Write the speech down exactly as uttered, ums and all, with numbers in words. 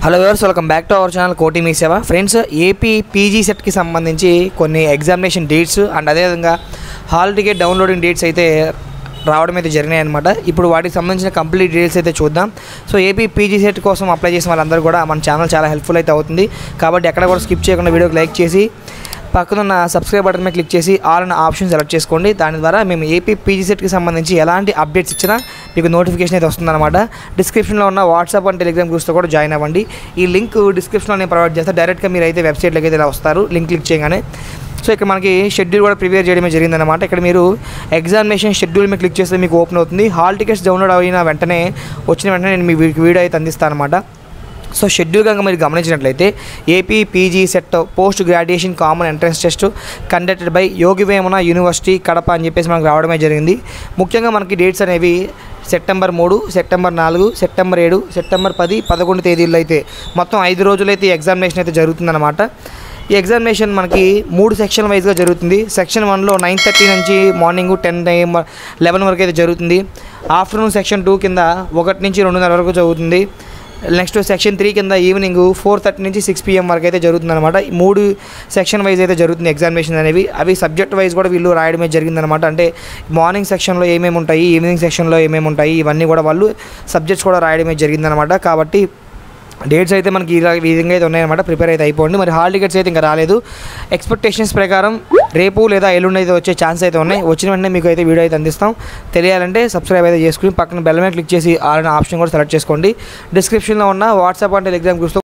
Hello viewers, welcome back to our channel Koti Mee Seva. Friends, AP PG సెట్కి సంబంధించి కొన్ని examination dates and అదేవిధంగా hall ticket downloading dates అయితే రావడం అయితే జరిగినాయి అనమాట. ఇప్పుడు వాటికి సంబంధించిన కంప్లీట్ డీటెయిల్స్ అయితే చూద్దాం. సో ఏపీ పీజీ సెట్ కోసం అప్లై చేసిన వాళ్ళందరూ కూడా మన ఛానల్ చాలా హెల్ప్ఫుల్ అయితే అవుతుంది. కాబట్టి ఎక్కడ కూడా స్కిప్ చేయకుండా వీడియోకి లైక్ చేసి పక్కనున్న సబ్స్క్రైబ్ బటన్ మీద క్లిక్ చేసి ఆల్ అన్న ఆప్షన్ సెలెక్ట్ చేసుకోండి. దాని ద్వారా మేము ఏపీ పీజీ సెట్కి సంబంధించి ఎలాంటి అప్డేట్స్ ఇచ్చినా మీకు నోటిఫికేషన్ అయితే వస్తుందన్నమాట. డిస్క్రిప్షన్లో ఉన్న వాట్సాప్ అండ్ టెలిగ్రామ్ గ్రూప్స్తో కూడా జాయిన్ అవ్వండి. ఈ లింక్ డిస్క్రిప్షన్లో నేను ప్రొవైడ్ చేస్తాను. డైరెక్ట్గా మీరు అయితే వెబ్సైట్లోకి అయితే ఇలా వస్తారు లింక్ క్లిక్ చేయగానే. సో ఇక్కడ మనకి షెడ్యూల్ కూడా ప్రిపేర్ చేయడమే జరిగిందనమాట. ఇక్కడ మీరు ఎగ్జామినేషన్ షెడ్యూల్ మీద క్లిక్ చేస్తే మీకు ఓపెన్ అవుతుంది. హాల్ టికెట్స్ డౌన్లోడ్ అయిన వెంటనే వచ్చిన వెంటనే నేను మీ వీడియో అయితే అందిస్తాను అనమాట. సో షెడ్యూల్ కనుక మీరు గమనించినట్లయితే A P PG CET post graduation common entrance test conducted by Yogi Vemana university Kadapa అని చెప్పేసి మనకు రావడమే జరిగింది. ముఖ్యంగా మనకి డేట్స్ అనేవి సెప్టెంబర్ మూడు, సెప్టెంబర్ నాలుగు, సెప్టెంబర్ ఏడు, సెప్టెంబర్ పది, పదకొండు తేదీల్లో అయితే మొత్తం ఐదు రోజులైతే ఎగ్జామినేషన్ అయితే జరుగుతుందన్నమాట. ఈ ఎగ్జామినేషన్ మనకి మూడు సెక్షన్ వైజ్గా జరుగుతుంది. సెక్షన్ వన్లో నైన్ థర్టీ నుంచి మార్నింగ్ టెన్ ఏఎం లెవెన్ వరకు అయితే జరుగుతుంది. ఆఫ్టర్నూన్ సెక్షన్ టూ కింద ఒకటి నుంచి రెండున్నర వరకు జరుగుతుంది. నెక్స్ట్ సెక్షన్ త్రీ కింద ఈవినింగ్ ఫోర్ థర్టీ నుంచి సిక్స్ పిఎం వరకు అయితే జరుగుతుంది అనమాట. ఈ మూడు సెక్షన్ వైజ్ అయితే జరుగుతుంది ఎగ్జామినేషన్ అనేవి. అవి సబ్జెక్ట్ వైజ్ కూడా వీళ్ళు రాయడమే జరిగిందనమాట. అంటే మార్నింగ్ సెక్షన్లో ఏమేమి ఉంటాయి, ఈవినింగ్ సెక్షన్లో ఏమేమి ఉంటాయి, ఇవన్నీ కూడా వాళ్ళు సబ్జెక్ట్స్ కూడా రాయడమే జరిగిందనమాట. కాబట్టి డేట్స్ అయితే మనకి ఈ విధంగా అయితే ఉన్నాయన్నమాట. ప్రిపేర్ అయితే అయిపోండి. మరి హాల్ టికెట్స్ అయితే ఇంకా రాలేదు. ఎక్స్పెక్టేషన్స్ ప్రకారం రేపు లేదా ఎల్లుండి అయితే వచ్చే ఛాన్స్ అయితే ఉన్నాయి. వచ్చిన వెంటనే మీకు అయితే వీడియో అయితే అందిస్తాం. తెలియాలంటే సబ్స్క్రైబ్ అయితే చేసుకుని పక్కన బెల్ మీద క్లిక్ చేసి ఆల్ ఆప్షన్ కూడా సెలెక్ట్ చేసుకోండి. డిస్క్రిప్షన్లో ఉన్న వాట్సాప్ అండ్ టెలిగ్రామ్ గ్రూప్స్తో